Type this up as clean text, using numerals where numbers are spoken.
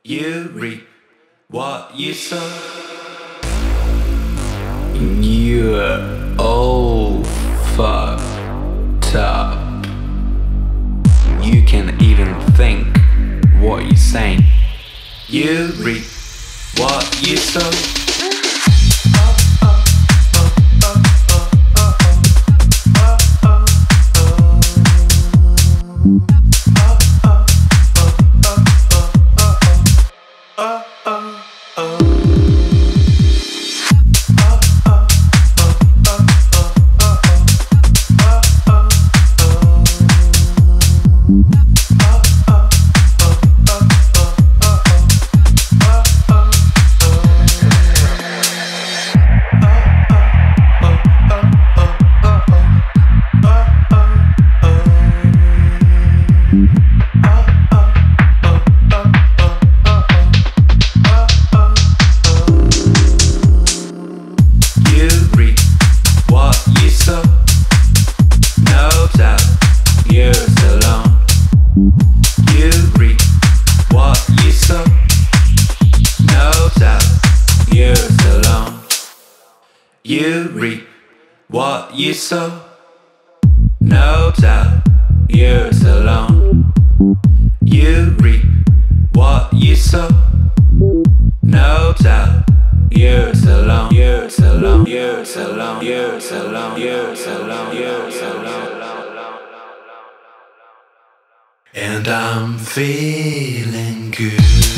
You reap what you sow. You're all fucked up. You can't even think what you're saying. You reap what you sow. You reap what you sow. No doubt you're alone. You reap what you sow. No doubt you're alone. You're alone. You're alone. You're alone. You're alone. You're alone. And I'm feeling good.